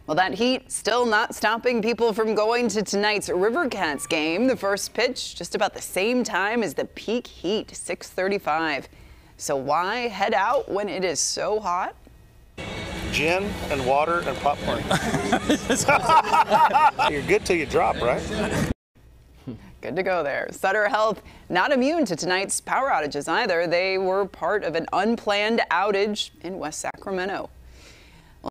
Well, that heat still not stopping people from going to tonight's River Cats game. The first pitch just about the same time as the peak heat, 6:35. So why head out when it is so hot? Gin and water and popcorn. You're good till you drop, right? Good to go there. Sutter Health not immune to tonight's power outages either. They were part of an unplanned outage in West Sacramento.